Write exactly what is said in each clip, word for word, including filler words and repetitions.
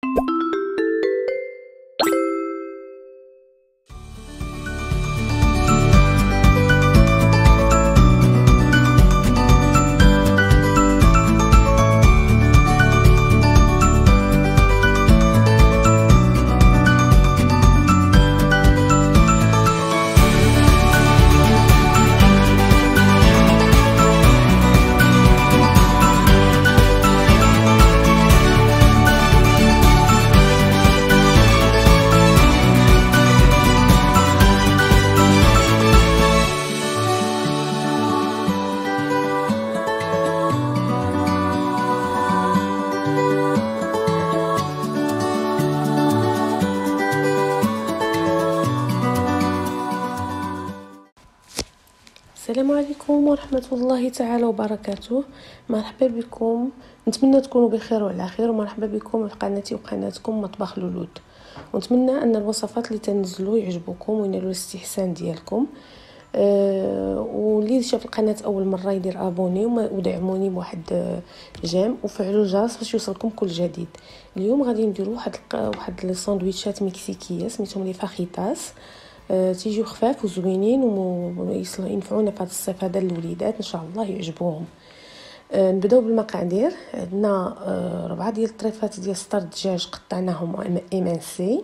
السلام عليكم ورحمة الله تعالى وبركاته. مرحبا بكم، نتمنى تكونوا بخير وعلى خير، ومرحبا بكم في قناتي وقناتكم مطبخ لولود. ونتمنى ان الوصفات اللي تنزلوا يعجبوكم وينالوا الاستحسان ديالكم. أه واللي شاف القناه اول مره يدير ابوني ودعموني بواحد جيم وفعلوا الجرس باش يوصلكم كل جديد. اليوم غادي نديروا واحد واحد الساندويتشات مكسيكيه سميتهم لي فاخيتاس. أه تيجيو خفاف وزوينين وينفعونا في هذا الصيف هذا الوليدات ان شاء الله يعجبوهم. أه نبداو بالمقادير. عندنا أه ربعه ديال الطريفات ديال سطر الدجاج قطعناهم ايمانسي.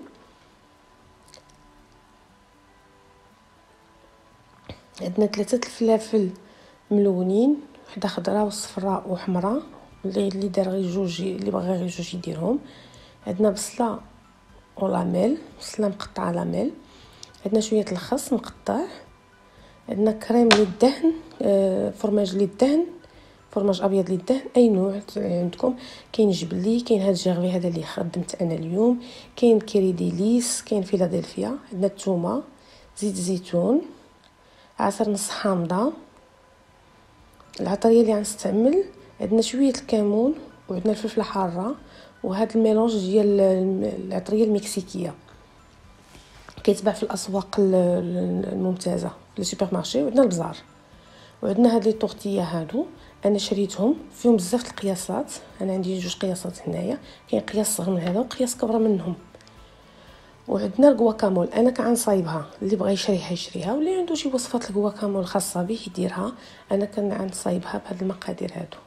عندنا ثلاثه الفلافل ملونين، وحده خضراء وصفراء وحمراء، اللي اللي دار غير جوج اللي بغى غير جوج يديرهم. عندنا بصله ولاميل، بصله مقطعه لاميل. عندنا شويه الخس مقطع. عندنا كريم للدهن، آه فرماج للدهن، فرماج ابيض للدهن اي نوع عندكم. كاين جبلي، كاين هذا الجيرفي هذا اللي خدمت انا اليوم، كاين كيري ديليس، كاين فيلادلفيا. عندنا الثومه، زيت زيتون، عصير نص حامضه. العطريه اللي غنستعمل عندنا شويه الكمون، وعندنا الفلفله حاره، وهذا الميلونج ديال العطريه المكسيكيه كيتباع في الاسواق الممتازه في السوبر مارشي. وعندنا البزار، وعندنا هاد لي طورتيه هادو انا شريتهم فيهم بزاف القياسات. انا عندي جوج قياسات هنايا، كاين قياس صغر من هذا وقياس كبر منهم. وعندنا الكواكامول، انا كنصايبها، اللي بغى يشريها يشريها، واللي عنده شي وصفات الكواكامول خاصه به يديرها. انا كنصايبها بهاد المقادير هادو.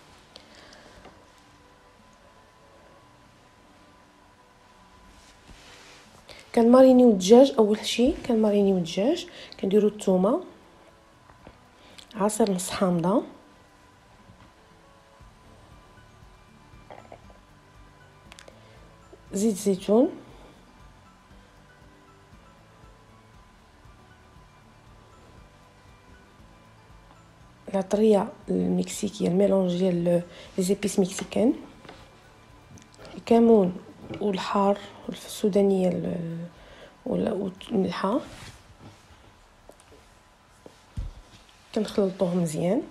كنمارينيو الدجاج. اول شيء كنمارينيو الدجاج، كنديرو الثومه، عصير نص حامضه، زيت زيتون، العطريه المكسيكيه الميلونج ديال لي زيبيس مكسيكان، الكمون والحار والسودانيه والملحه. كنخلطوهم مزيان،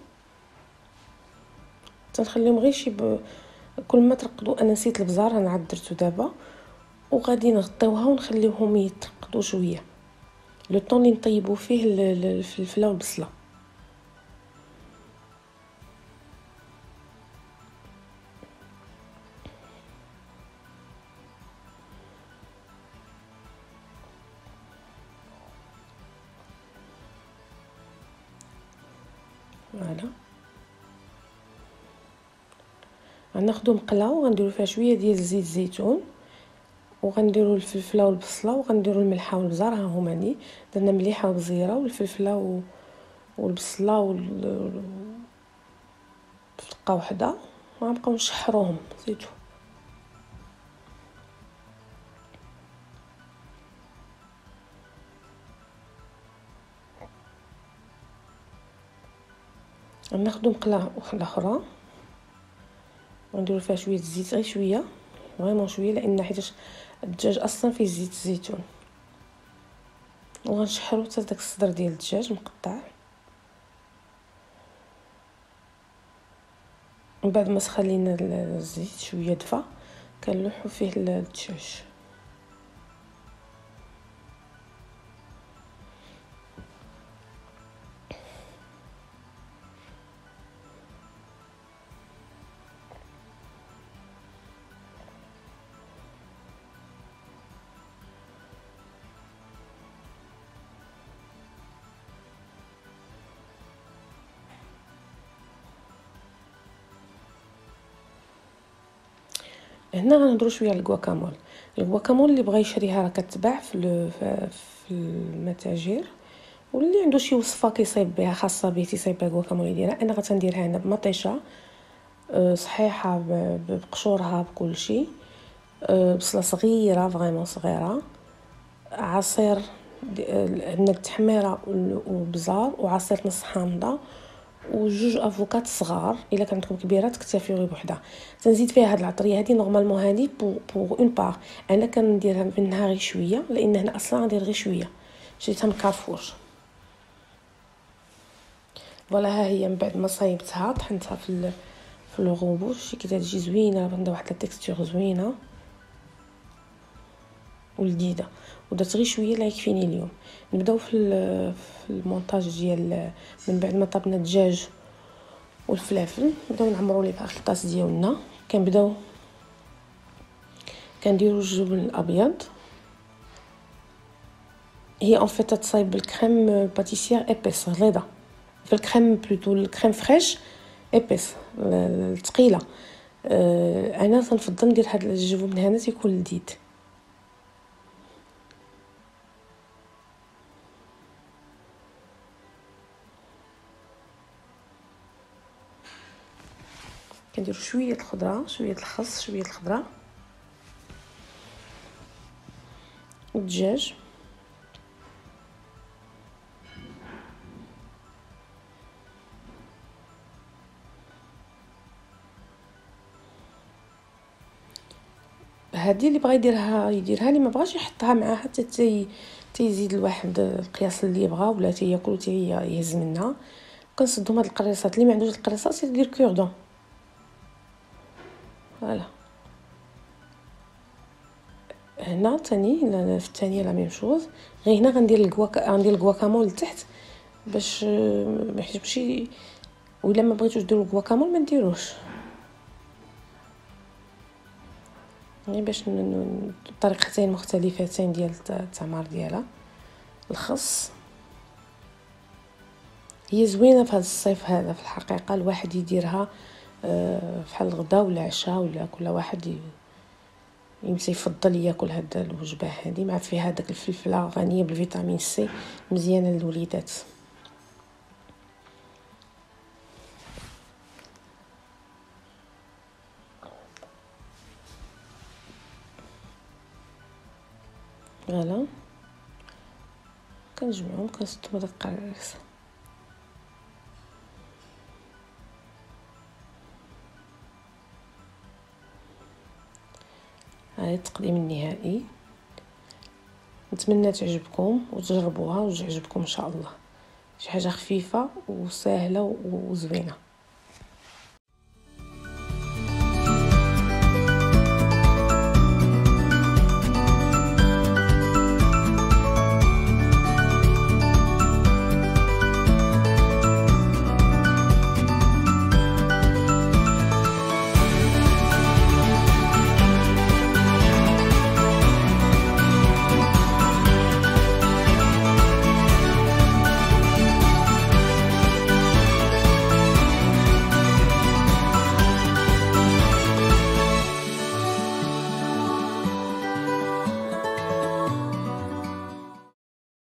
تنخليهم غير شي ب... كل ما ترقدوا. انا نسيت البزار، انا عاد درتو دابا، وغادي نغطيوها ونخليوهم يترقدوا شويه لو طون اللي نطيبوا فيه الفلفله والبصله. فوالا غناخدو مقله وغنديرو فيها شويه ديال زيت الزيتون، وغنديرو الفلفله والبصله، وغنديرو الملحه والبزار. ها هما لي درنا مليحه وبزيره والفلفله و... والبصله وال دقه وحده، وغنبقاو نشحروهم زيتو. غناخدو مقله وحده اخرى ونديرو فيها شويه الزيت، غير شويه فريمون شويه، لان حيت الدجاج اصلا فيه زيت الزيتون. وغنشحرو حتى داك الصدر ديال الدجاج مقطع. من بعد ما سخلينا الزيت شويه دفا كنلوحو فيه الدجاج. هنا غنهضروا شويه على الكواكامول. الكواكامول اللي بغى يشريها راه كتباع في في المتاجر، واللي عنده شي وصفه كيصايب بها خاصه به تيصايب بها الكواكامول ديالها. انا غتنديرها هنا بمطيشه صحيحه بقشورها بكل شيء، بصله صغيره فريمون صغيره، عصير عندنا التحميره وبزار، وعصير نص حامضه، وجوج افوكات صغار. الا كان عندكم كبيره تكتفي غير بوحده. تنزيد فيها هاد العطريه هذه نورمالمون هذه بو بو اون بار. انا كنديرها منها غير شويه لان هنا اصلا غندير غير شويه، شريتها من كارفور. فوالا ها هي من بعد ما صايبتها طحنتها في في الغوبور. شي كتجي زوينه، عندها واحد التكستور زوينه ولذيذه، ودرت غير شويه لا يكفيني اليوم. نبداو في في المونتاج ديال من بعد ما طبنا الدجاج والفلافل. نبداو نعمروا لي بها الطاس ديالنا. كنبداو كنديروا الجبن الابيض. هي اون فيت تصايب بالكريم باتيسير ايبيس غليظه، في الكريم بلوتو الكريم فريش ايبيس ثقيله. أه انا تنفضل ندير هاد الجبن هنا تيكون لذيذ. كنديروا شويه الخضره، شويه الخس، شويه الخضره والدجاج. هذه اللي بغى يديرها يديرها، اللي ما بغاش يحطها معها حتى تي تيزيد الواحد القياس اللي يبغى، ولا تياكل تي يهز منها. كنصدهم هاد القريصات. اللي ما عندوش القريصات يدير كوردون. فوالا هنا ثاني في الثانيه لا ميم شوز، غير هنا غندير الكواكا غندير الكواكامول لتحت باش ما يحجبش. ولا ما بغيتوش ديروا الكواكامول ما نديروش، يعني باش طريقتين مختلفتين ديال التعمار ديالها. الخص هي زوينه في هذا الصيف هذا في الحقيقه، الواحد يديرها فحال الغدا ولا العشاء، ولا كل واحد يمشي يفضل ياكل هاد الوجبه هذه مع فيها داك الفلفله غنيه بالفيتامين سي مزيانه للوليدات. فوالا كنجمعهم كنصدهم هذاك القريص. هاي التقديم النهائي. نتمنى تعجبكم وتجربوها وتعجبكم ان شاء الله. شي حاجه خفيفه وسهله وزوينه.